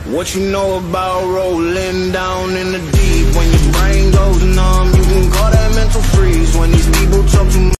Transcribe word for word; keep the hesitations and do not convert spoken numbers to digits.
What you know about rolling down in the